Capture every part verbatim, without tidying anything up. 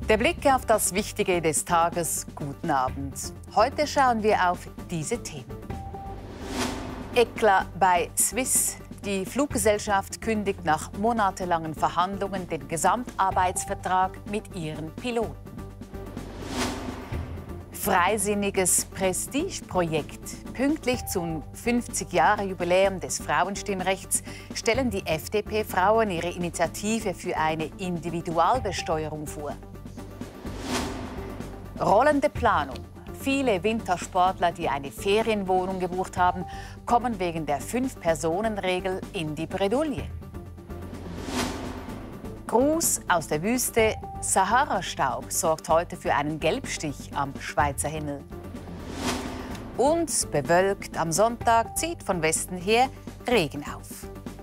Der Blick auf das Wichtige des Tages. Guten Abend. Heute schauen wir auf diese Themen. Eklat bei Swiss. Die Fluggesellschaft kündigt nach monatelangen Verhandlungen den Gesamtarbeitsvertrag mit ihren Piloten. Freisinniges Prestigeprojekt. Pünktlich zum fünfzig-Jahre-Jubiläum des Frauenstimmrechts stellen die F D P-Frauen ihre Initiative für eine Individualbesteuerung vor. Rollende Planung. Viele Wintersportler, die eine Ferienwohnung gebucht haben, kommen wegen der Fünf-Personen-Regel in die Bredouille. Gruß aus der Wüste. Sahara-Staub sorgt heute für einen Gelbstich am Schweizer Himmel. Und bewölkt am Sonntag zieht von Westen her Regen auf.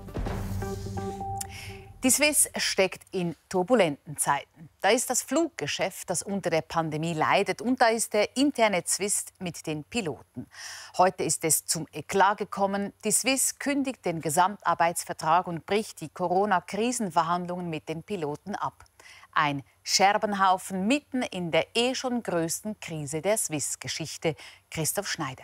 Die Swiss steckt in turbulenten Zeiten. Da ist das Fluggeschäft, das unter der Pandemie leidet, und da ist der interne Zwist mit den Piloten. Heute ist es zum Eklat gekommen. Die Swiss kündigt den Gesamtarbeitsvertrag und bricht die Corona-Krisenverhandlungen mit den Piloten ab. Ein Scherbenhaufen mitten in der eh schon größten Krise der Swiss-Geschichte. Christoph Schneider.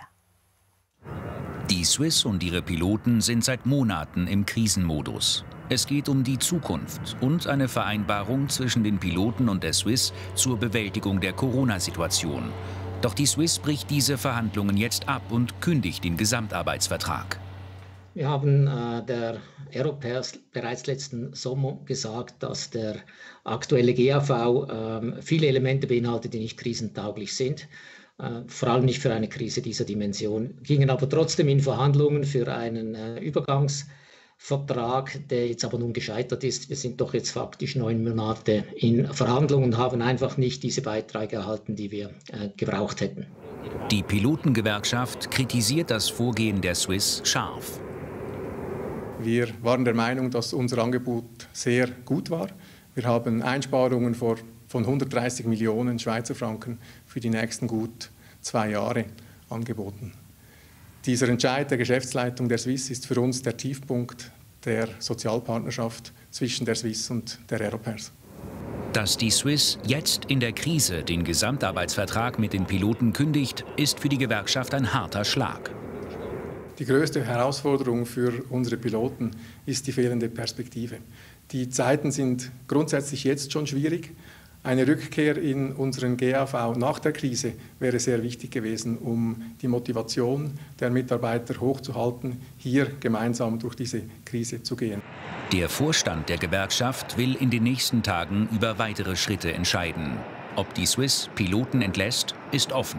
Die Swiss und ihre Piloten sind seit Monaten im Krisenmodus. Es geht um die Zukunft und eine Vereinbarung zwischen den Piloten und der Swiss zur Bewältigung der Corona-Situation. Doch die Swiss bricht diese Verhandlungen jetzt ab und kündigt den Gesamtarbeitsvertrag. Wir haben äh, der Aeropair bereits letzten Sommer gesagt, dass der aktuelle G A V äh, viele Elemente beinhaltet, die nicht krisentauglich sind. Äh, vor allem nicht für eine Krise dieser Dimension. Gingen aber trotzdem in Verhandlungen für einen äh, Übergangsvertrag, der jetzt aber nun gescheitert ist. Wir sind doch jetzt faktisch neun Monate in Verhandlungen und haben einfach nicht diese Beiträge erhalten, die wir äh, gebraucht hätten. Die Pilotengewerkschaft kritisiert das Vorgehen der Swiss scharf. Wir waren der Meinung, dass unser Angebot sehr gut war. Wir haben Einsparungen von hundertdreißig Millionen Schweizer Franken für die nächsten gut zwei Jahre angeboten. Dieser Entscheid der Geschäftsleitung der Swiss ist für uns der Tiefpunkt der Sozialpartnerschaft zwischen der Swiss und der Aeropair. Dass die Swiss jetzt in der Krise den Gesamtarbeitsvertrag mit den Piloten kündigt, ist für die Gewerkschaft ein harter Schlag. Die größte Herausforderung für unsere Piloten ist die fehlende Perspektive. Die Zeiten sind grundsätzlich jetzt schon schwierig. Eine Rückkehr in unseren G A V nach der Krise wäre sehr wichtig gewesen, um die Motivation der Mitarbeiter hochzuhalten, hier gemeinsam durch diese Krise zu gehen. Der Vorstand der Gewerkschaft will in den nächsten Tagen über weitere Schritte entscheiden. Ob die Swiss Piloten entlässt, ist offen.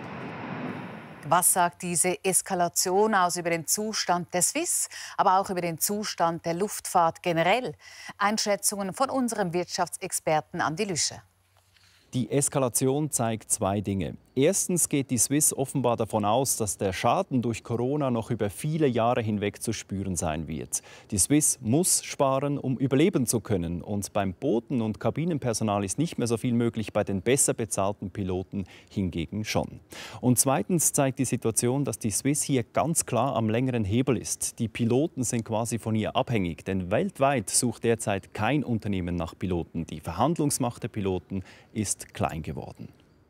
Was sagt diese Eskalation aus über den Zustand der Swiss, aber auch über den Zustand der Luftfahrt generell? Einschätzungen von unserem Wirtschaftsexperten Andi Lüscher. Die Eskalation zeigt zwei Dinge. Erstens geht die Swiss offenbar davon aus, dass der Schaden durch Corona noch über viele Jahre hinweg zu spüren sein wird. Die Swiss muss sparen, um überleben zu können. Und beim Boden- und Kabinenpersonal ist nicht mehr so viel möglich, bei den besser bezahlten Piloten hingegen schon. Und zweitens zeigt die Situation, dass die Swiss hier ganz klar am längeren Hebel ist. Die Piloten sind quasi von ihr abhängig, denn weltweit sucht derzeit kein Unternehmen nach Piloten. Die Verhandlungsmacht der Piloten ist klein geworden.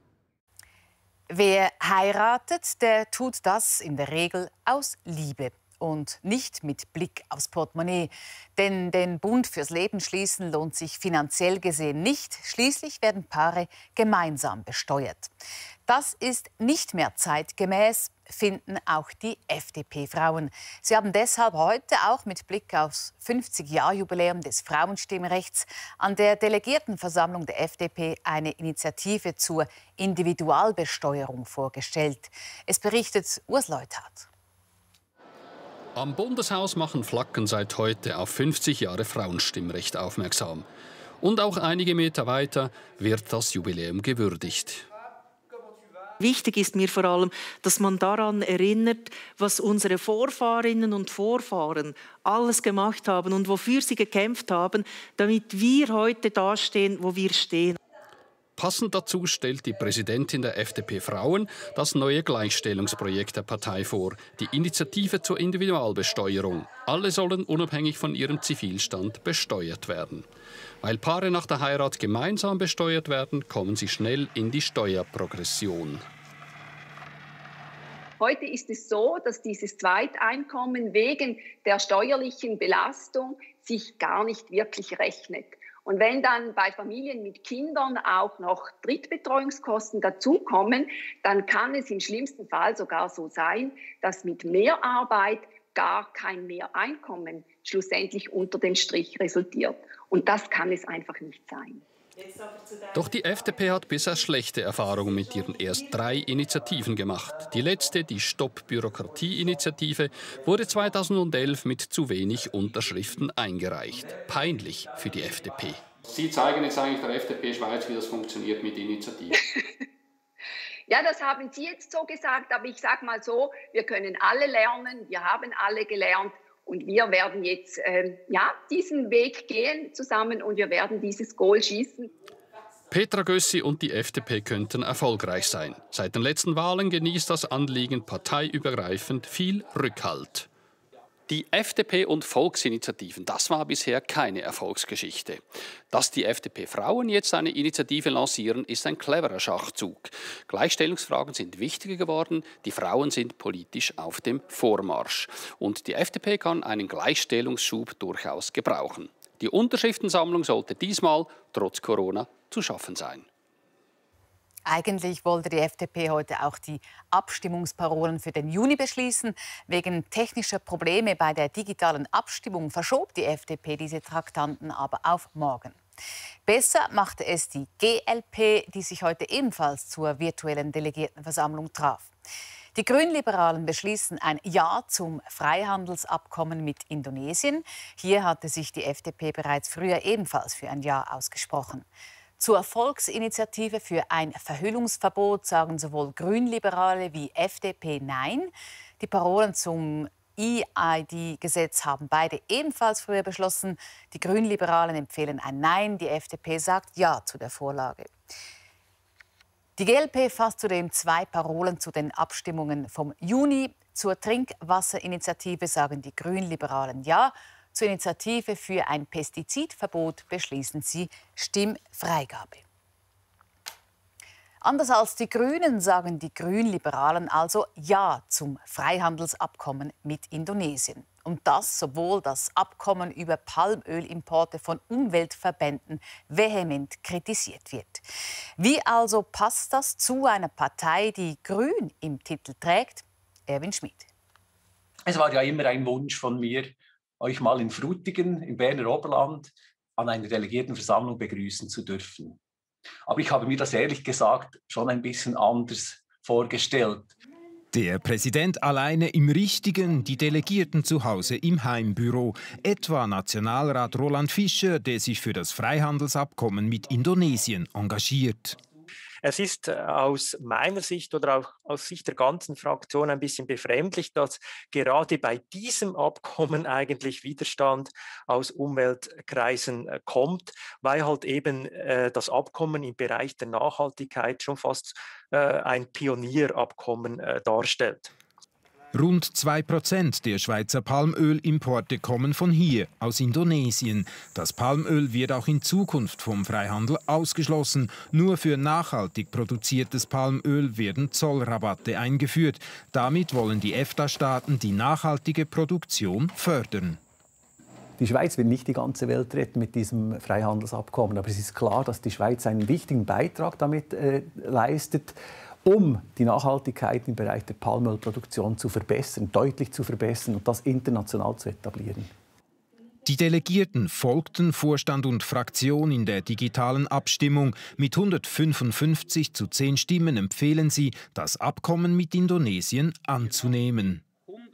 Wer heiratet, der tut das in der Regel aus Liebe und nicht mit Blick aufs Portemonnaie. Denn den Bund fürs Leben schließen lohnt sich finanziell gesehen nicht. Schließlich werden Paare gemeinsam besteuert. Das ist nicht mehr zeitgemäß, finden auch die F D P-Frauen. Sie haben deshalb heute auch mit Blick aufs fünfzig-Jahr-Jubiläum des Frauenstimmrechts an der Delegiertenversammlung der F D P eine Initiative zur Individualbesteuerung vorgestellt. Es berichtet Urs Leuthard. Am Bundeshaus machen Flaggen seit heute auf fünfzig Jahre Frauenstimmrecht aufmerksam. Und auch einige Meter weiter wird das Jubiläum gewürdigt. Wichtig ist mir vor allem, dass man daran erinnert, was unsere Vorfahrinnen und Vorfahren alles gemacht haben und wofür sie gekämpft haben, damit wir heute dastehen, wo wir stehen. Passend dazu stellt die Präsidentin der F D P Frauen das neue Gleichstellungsprojekt der Partei vor, die Initiative zur Individualbesteuerung. Alle sollen unabhängig von ihrem Zivilstand besteuert werden. Weil Paare nach der Heirat gemeinsam besteuert werden, kommen sie schnell in die Steuerprogression. Heute ist es so, dass dieses Zweiteinkommen wegen der steuerlichen Belastung sich gar nicht wirklich rechnet. Und wenn dann bei Familien mit Kindern auch noch Drittbetreuungskosten dazukommen, dann kann es im schlimmsten Fall sogar so sein, dass mit Mehrarbeit gar kein Mehreinkommen schlussendlich unter dem Strich resultiert. Und das kann es einfach nicht sein. Doch die F D P hat bisher schlechte Erfahrungen mit ihren erst drei Initiativen gemacht. Die letzte, die Stopp-Bürokratie-Initiative, wurde zweitausendelf mit zu wenig Unterschriften eingereicht. Peinlich für die F D P. Sie zeigen jetzt eigentlich der F D P Schweiz, wie das funktioniert mit Initiativen. Ja, das haben Sie jetzt so gesagt, aber ich sage mal so, wir können alle lernen, wir haben alle gelernt. Und wir werden jetzt äh, ja, diesen Weg gehen zusammen und wir werden dieses Goal schießen. Petra Gössi und die F D P könnten erfolgreich sein. Seit den letzten Wahlen genießt das Anliegen parteiübergreifend viel Rückhalt. Die F D P und Volksinitiativen, das war bisher keine Erfolgsgeschichte. Dass die F D P Frauen jetzt eine Initiative lancieren, ist ein cleverer Schachzug. Gleichstellungsfragen sind wichtiger geworden, die Frauen sind politisch auf dem Vormarsch. Und die F D P kann einen Gleichstellungsschub durchaus gebrauchen. Die Unterschriftensammlung sollte diesmal, trotz Corona, zu schaffen sein. Eigentlich wollte die F D P heute auch die Abstimmungsparolen für den Juni beschließen. Wegen technischer Probleme bei der digitalen Abstimmung verschob die F D P diese Traktanten aber auf morgen. Besser machte es die G L P, die sich heute ebenfalls zur virtuellen Delegiertenversammlung traf. Die Grünliberalen beschließen ein Ja zum Freihandelsabkommen mit Indonesien. Hier hatte sich die F D P bereits früher ebenfalls für ein Ja ausgesprochen. Zur Volksinitiative für ein Verhüllungsverbot sagen sowohl Grünliberale wie F D P Nein. Die Parolen zum E I D-Gesetz haben beide ebenfalls früher beschlossen. Die Grünliberalen empfehlen ein Nein, die F D P sagt Ja zu der Vorlage. Die G L P fasst zudem zwei Parolen zu den Abstimmungen vom Juni. Zur Trinkwasserinitiative sagen die Grünliberalen Ja. Zur Initiative für ein Pestizidverbot beschließen sie Stimmfreigabe. Anders als die Grünen sagen die Grünliberalen also Ja zum Freihandelsabkommen mit Indonesien. Und das, obwohl das Abkommen über Palmölimporte von Umweltverbänden vehement kritisiert wird. Wie also passt das zu einer Partei, die Grün im Titel trägt? Erwin Schmid. Es war ja immer ein Wunsch von mir, euch mal in Frutigen im Berner Oberland an einer Delegiertenversammlung begrüßen zu dürfen. Aber ich habe mir das ehrlich gesagt schon ein bisschen anders vorgestellt. Der Präsident alleine im Richtigen, die Delegierten zu Hause im Heimbüro. Etwa Nationalrat Roland Fischer, der sich für das Freihandelsabkommen mit Indonesien engagiert. Es ist aus meiner Sicht oder auch aus Sicht der ganzen Fraktion ein bisschen befremdlich, dass gerade bei diesem Abkommen eigentlich Widerstand aus Umweltkreisen kommt, weil halt eben äh, das Abkommen im Bereich der Nachhaltigkeit schon fast äh, ein Pionierabkommen äh, darstellt. Rund zwei Prozent der Schweizer Palmölimporte kommen von hier, aus Indonesien. Das Palmöl wird auch in Zukunft vom Freihandel ausgeschlossen. Nur für nachhaltig produziertes Palmöl werden Zollrabatte eingeführt. Damit wollen die EFTA-Staaten die nachhaltige Produktion fördern. Die Schweiz will nicht die ganze Welt retten mit diesem Freihandelsabkommen. Aber es ist klar, dass die Schweiz einen wichtigen Beitrag damit äh, leistet, um die Nachhaltigkeit im Bereich der Palmölproduktion zu verbessern, deutlich zu verbessern und das international zu etablieren. Die Delegierten folgten Vorstand und Fraktion in der digitalen Abstimmung. Mit hundertfünfundfünfzig zu zehn Stimmen empfehlen sie, das Abkommen mit Indonesien anzunehmen.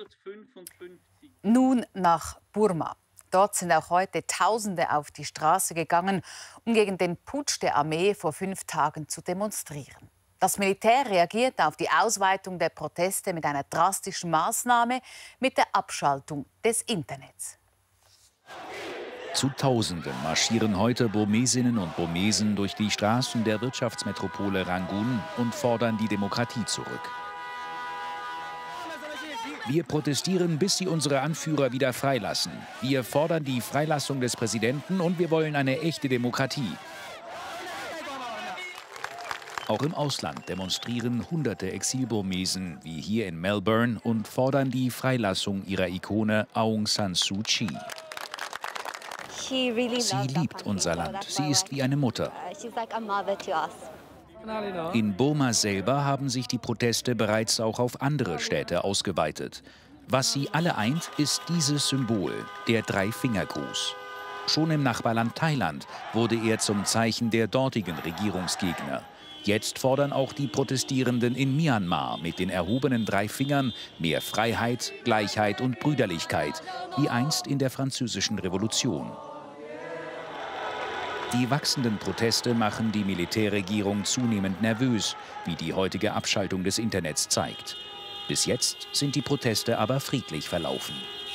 Nun nach Burma. Dort sind auch heute Tausende auf die Straße gegangen, um gegen den Putsch der Armee vor fünf Tagen zu demonstrieren. Das Militär reagiert auf die Ausweitung der Proteste mit einer drastischen Maßnahme, mit der Abschaltung des Internets. Zu Tausenden marschieren heute Burmesinnen und Burmesen durch die Straßen der Wirtschaftsmetropole Rangoon und fordern die Demokratie zurück. Wir protestieren, bis sie unsere Anführer wieder freilassen. Wir fordern die Freilassung des Präsidenten und wir wollen eine echte Demokratie. Auch im Ausland demonstrieren hunderte Exil-Burmesen, wie hier in Melbourne, und fordern die Freilassung ihrer Ikone Aung San Suu Kyi. Sie liebt unser Land. Sie ist wie eine Mutter. In Burma selber haben sich die Proteste bereits auch auf andere Städte ausgeweitet. Was sie alle eint, ist dieses Symbol, der Drei-Finger-Gruß. Schon im Nachbarland Thailand wurde er zum Zeichen der dortigen Regierungsgegner. Jetzt fordern auch die Protestierenden in Myanmar mit den erhobenen drei Fingern mehr Freiheit, Gleichheit und Brüderlichkeit, wie einst in der Französischen Revolution. Die wachsenden Proteste machen die Militärregierung zunehmend nervös, wie die heutige Abschaltung des Internets zeigt. Bis jetzt sind die Proteste aber friedlich verlaufen.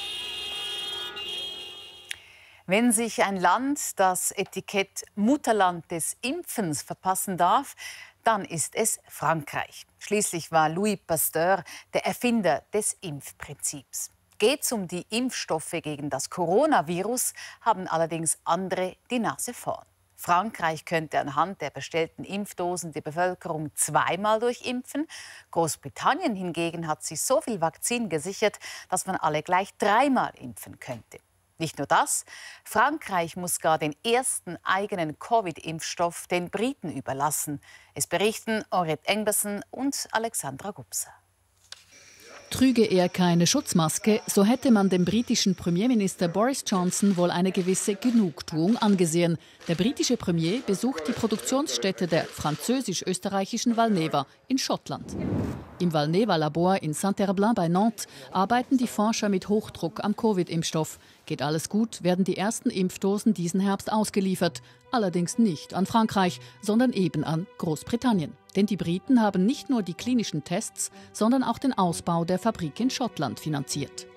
Wenn sich ein Land das Etikett Mutterland des Impfens verpassen darf, dann ist es Frankreich. Schließlich war Louis Pasteur der Erfinder des Impfprinzips. Geht's um die Impfstoffe gegen das Coronavirus, haben allerdings andere die Nase vorn. Frankreich könnte anhand der bestellten Impfdosen die Bevölkerung zweimal durchimpfen. Großbritannien hingegen hat sich so viel Vakzin gesichert, dass man alle gleich dreimal impfen könnte. Nicht nur das, Frankreich muss gar den ersten eigenen Covid-Impfstoff den Briten überlassen. Es berichten Henriette Engbersen und Alexandra Gubser. Trüge er keine Schutzmaske, so hätte man dem britischen Premierminister Boris Johnson wohl eine gewisse Genugtuung angesehen. Der britische Premier besucht die Produktionsstätte der französisch-österreichischen Valneva in Schottland. Im Valneva-Labor in Saint-Herblain bei Nantes arbeiten die Forscher mit Hochdruck am Covid-Impfstoff. Geht alles gut, werden die ersten Impfdosen diesen Herbst ausgeliefert. Allerdings nicht an Frankreich, sondern eben an Großbritannien. Denn die Briten haben nicht nur die klinischen Tests, sondern auch den Ausbau der Fabrik in Schottland finanziert.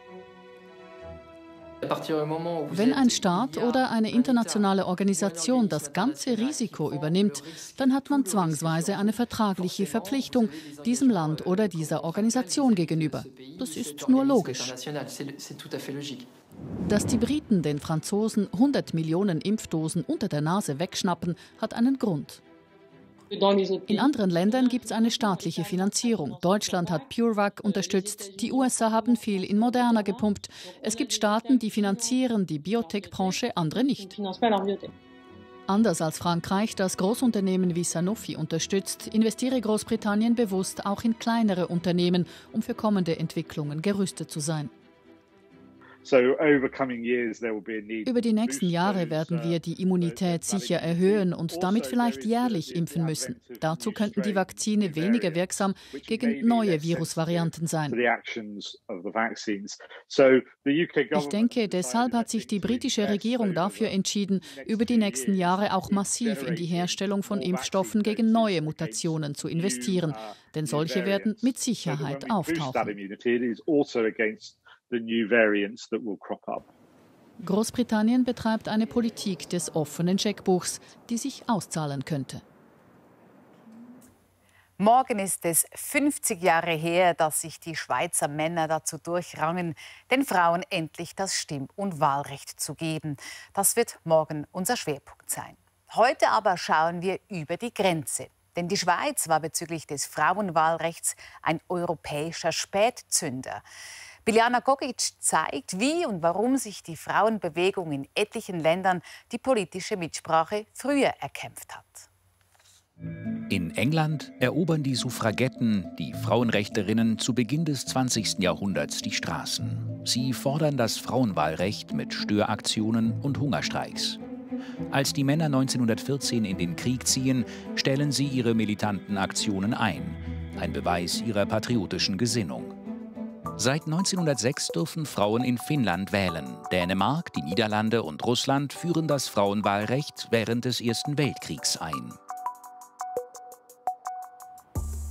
Wenn ein Staat oder eine internationale Organisation das ganze Risiko übernimmt, dann hat man zwangsweise eine vertragliche Verpflichtung diesem Land oder dieser Organisation gegenüber. Das ist nur logisch. Dass die Briten den Franzosen hundert Millionen Impfdosen unter der Nase wegschnappen, hat einen Grund. In anderen Ländern gibt es eine staatliche Finanzierung. Deutschland hat CureVac unterstützt, die U S A haben viel in Moderna gepumpt. Es gibt Staaten, die finanzieren die Biotech-Branche, andere nicht. Anders als Frankreich, das Großunternehmen wie Sanofi unterstützt, investiere Großbritannien bewusst auch in kleinere Unternehmen, um für kommende Entwicklungen gerüstet zu sein. Über die nächsten Jahre werden wir die Immunität sicher erhöhen und damit vielleicht jährlich impfen müssen. Dazu könnten die Vakzine weniger wirksam gegen neue Virusvarianten sein. Ich denke, deshalb hat sich die britische Regierung dafür entschieden, über die nächsten Jahre auch massiv in die Herstellung von Impfstoffen gegen neue Mutationen zu investieren. Denn solche werden mit Sicherheit auftauchen. Großbritannien betreibt eine Politik des offenen Scheckbuchs, die sich auszahlen könnte. Morgen ist es fünfzig Jahre her, dass sich die Schweizer Männer dazu durchrangen, den Frauen endlich das Stimm- und Wahlrecht zu geben. Das wird morgen unser Schwerpunkt sein. Heute aber schauen wir über die Grenze. Denn die Schweiz war bezüglich des Frauenwahlrechts ein europäischer Spätzünder. Biljana Gogic zeigt, wie und warum sich die Frauenbewegung in etlichen Ländern die politische Mitsprache früher erkämpft hat. In England erobern die Suffragetten, die Frauenrechtlerinnen, zu Beginn des zwanzigsten Jahrhunderts die Straßen. Sie fordern das Frauenwahlrecht mit Störaktionen und Hungerstreiks. Als die Männer neunzehnhundertvierzehn in den Krieg ziehen, stellen sie ihre militanten Aktionen ein. Ein Beweis ihrer patriotischen Gesinnung. Seit neunzehnhundertsechs dürfen Frauen in Finnland wählen. Dänemark, die Niederlande und Russland führen das Frauenwahlrecht während des Ersten Weltkriegs ein.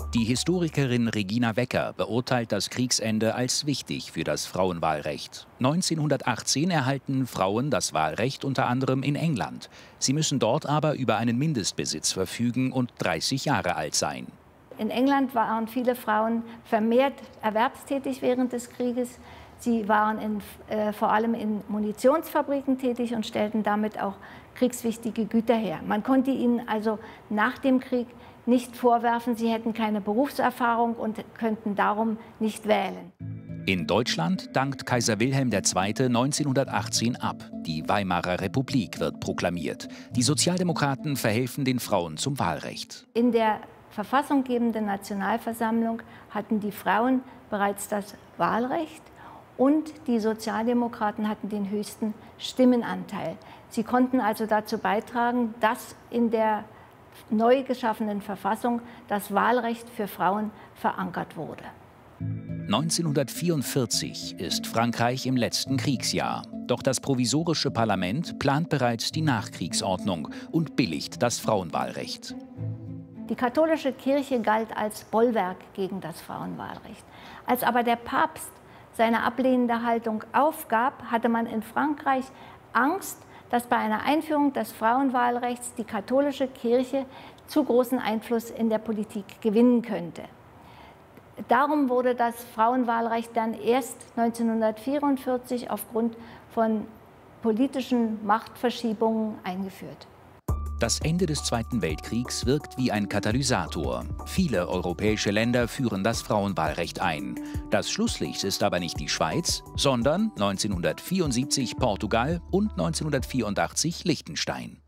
Die Historikerin Regina Wecker beurteilt das Kriegsende als wichtig für das Frauenwahlrecht. neunzehnhundertachtzehn erhalten Frauen das Wahlrecht unter anderem in England. Sie müssen dort aber über einen Mindestbesitz verfügen und dreißig Jahre alt sein. In England waren viele Frauen vermehrt erwerbstätig während des Krieges. Sie waren in, äh, vor allem in Munitionsfabriken tätig und stellten damit auch kriegswichtige Güter her. Man konnte ihnen also nach dem Krieg nicht vorwerfen, sie hätten keine Berufserfahrung und könnten darum nicht wählen. In Deutschland dankt Kaiser Wilhelm der Zweite neunzehnhundertachtzehn ab. Die Weimarer Republik wird proklamiert. Die Sozialdemokraten verhelfen den Frauen zum Wahlrecht. In der verfassunggebenden Nationalversammlung hatten die Frauen bereits das Wahlrecht und die Sozialdemokraten hatten den höchsten Stimmenanteil. Sie konnten also dazu beitragen, dass in der neu geschaffenen Verfassung das Wahlrecht für Frauen verankert wurde. neunzehnhundertvierundvierzig ist Frankreich im letzten Kriegsjahr. Doch das provisorische Parlament plant bereits die Nachkriegsordnung und billigt das Frauenwahlrecht. Die katholische Kirche galt als Bollwerk gegen das Frauenwahlrecht. Als aber der Papst seine ablehnende Haltung aufgab, hatte man in Frankreich Angst, dass bei einer Einführung des Frauenwahlrechts die katholische Kirche zu großen Einfluss in der Politik gewinnen könnte. Darum wurde das Frauenwahlrecht dann erst neunzehnhundertvierundvierzig aufgrund von politischen Machtverschiebungen eingeführt. Das Ende des Zweiten Weltkriegs wirkt wie ein Katalysator. Viele europäische Länder führen das Frauenwahlrecht ein. Das Schlusslicht ist aber nicht die Schweiz, sondern neunzehnhundertvierundsiebzig Portugal und neunzehnhundertvierundachtzig Liechtenstein.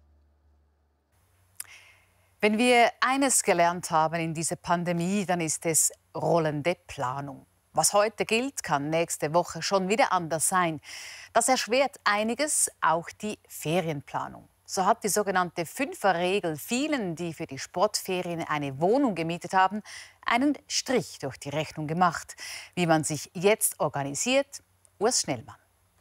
Wenn wir eines gelernt haben in dieser Pandemie, dann ist es rollende Planung. Was heute gilt, kann nächste Woche schon wieder anders sein. Das erschwert einiges, auch die Ferienplanung. So hat die sogenannte Fünferregel vielen, die für die Sportferien eine Wohnung gemietet haben, einen Strich durch die Rechnung gemacht. Wie man sich jetzt organisiert, Urs Schnellmann.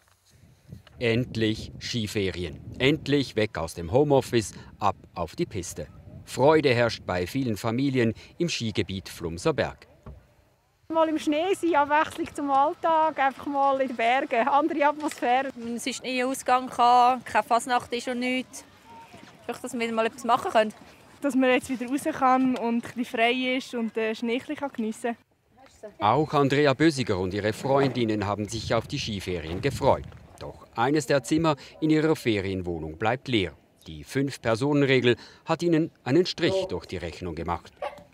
Endlich Skiferien. Endlich weg aus dem Homeoffice, ab auf die Piste. Freude herrscht bei vielen Familien im Skigebiet Flumser Berg. Mal im Schnee sein, Abwechslung zum Alltag, einfach mal in den Bergen, andere Atmosphäre. Es ist nie Ausgang, keine Fasnacht ist und nichts. Vielleicht, dass wir mal etwas machen können. Dass man jetzt wieder raus kann und ein bisschen frei ist und den Schnee geniessen kann. Auch Andrea Bösiger und ihre Freundinnen haben sich auf die Skiferien gefreut. Doch eines der Zimmer in ihrer Ferienwohnung bleibt leer. Die Fünf-Personen-Regel hat ihnen einen Strich durch die Rechnung gemacht.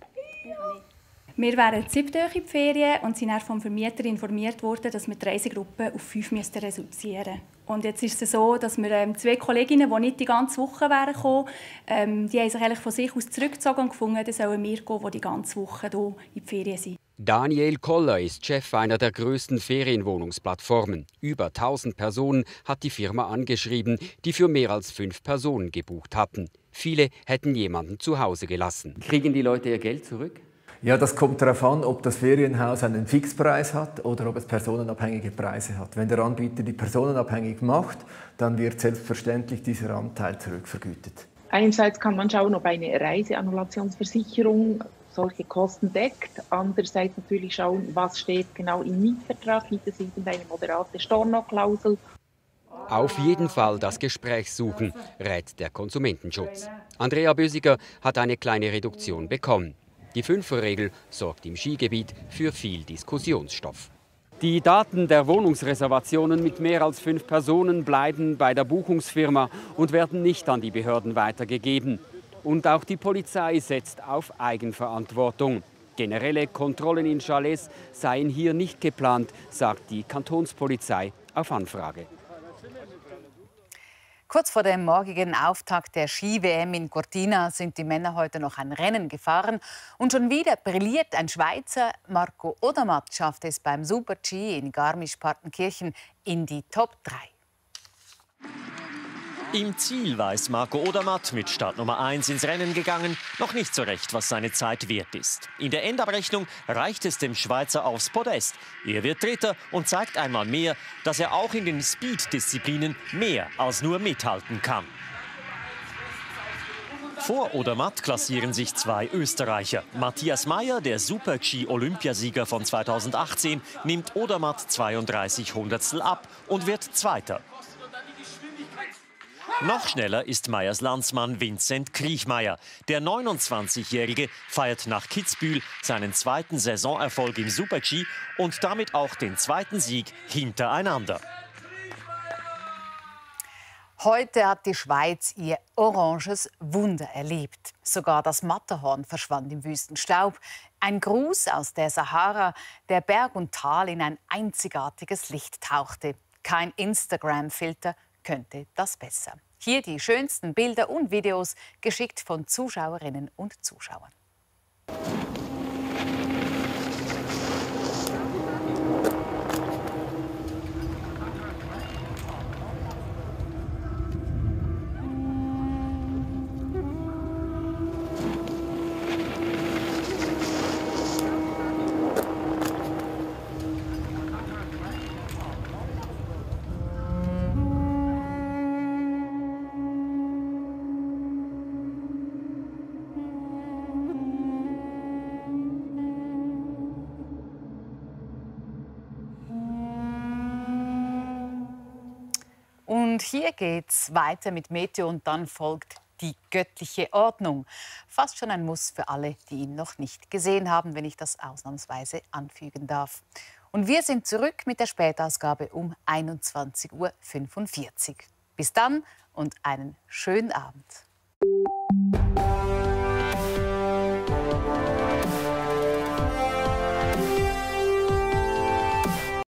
Wir wären siebte in die Ferien und sind dann vom Vermieter informiert worden, dass wir die Reisegruppe auf fünf reduzieren müssten. Und jetzt ist es so, dass wir ähm, zwei Kolleginnen, die nicht die ganze Woche wären gekommen, ähm, die haben sich eigentlich von sich aus zurückgezogen und gefunden, dass sollen wir gehen, die die ganze Woche hier in die Ferien sind. Daniel Koller ist Chef einer der größten Ferienwohnungsplattformen. Über tausend Personen hat die Firma angeschrieben, die für mehr als fünf Personen gebucht hatten. Viele hätten jemanden zu Hause gelassen. Kriegen die Leute ihr Geld zurück? Ja, das kommt darauf an, ob das Ferienhaus einen Fixpreis hat oder ob es personenabhängige Preise hat. Wenn der Anbieter die personenabhängig macht, dann wird selbstverständlich dieser Anteil zurückvergütet. Einerseits kann man schauen, ob eine Reiseannulationsversicherung solche Kosten deckt. Andererseits natürlich schauen, was steht genau im Mietvertrag. Gibt es irgendeine moderate Stornoklausel? Auf jeden Fall das Gespräch suchen, rät der Konsumentenschutz. Andrea Bösiger hat eine kleine Reduktion bekommen. Die Fünferregel sorgt im Skigebiet für viel Diskussionsstoff. Die Daten der Wohnungsreservationen mit mehr als fünf Personen bleiben bei der Buchungsfirma und werden nicht an die Behörden weitergegeben. Und auch die Polizei setzt auf Eigenverantwortung. Generelle Kontrollen in Chalets seien hier nicht geplant, sagt die Kantonspolizei auf Anfrage. Kurz vor dem morgigen Auftakt der Ski-W M in Cortina sind die Männer heute noch ein Rennen gefahren. Und schon wieder brilliert ein Schweizer. Marco Odermatt schafft es beim Super-G in Garmisch-Partenkirchen in die Top drei. Im Ziel war es Marco Odermatt mit Startnummer eins ins Rennen gegangen. Noch nicht so recht, was seine Zeit wert ist. In der Endabrechnung reicht es dem Schweizer aufs Podest. Er wird Dritter und zeigt einmal mehr, dass er auch in den Speed-Disziplinen mehr als nur mithalten kann. Vor Odermatt klassieren sich zwei Österreicher. Matthias Mayr, der Super-G-Olympiasieger von zweitausendachtzehn, nimmt Odermatt zweiunddreißig Hundertstel ab und wird Zweiter. Noch schneller ist Mayers Landsmann Vincent Kriechmayr. Der neunundzwanzigjährige feiert nach Kitzbühel seinen zweiten Saisonerfolg im Super-G und damit auch den zweiten Sieg hintereinander. Heute hat die Schweiz ihr oranges Wunder erlebt. Sogar das Matterhorn verschwand im Wüstenstaub. Ein Gruß aus der Sahara, der Berg und Tal in ein einzigartiges Licht tauchte. Kein Instagram-Filter könnte das besser. Hier die schönsten Bilder und Videos, geschickt von Zuschauerinnen und Zuschauern. Und hier geht's weiter mit Meteo und dann folgt die göttliche Ordnung. Fast schon ein Muss für alle, die ihn noch nicht gesehen haben, wenn ich das ausnahmsweise anfügen darf. Und wir sind zurück mit der Spätausgabe um einundzwanzig Uhr fünfundvierzig. Bis dann und einen schönen Abend.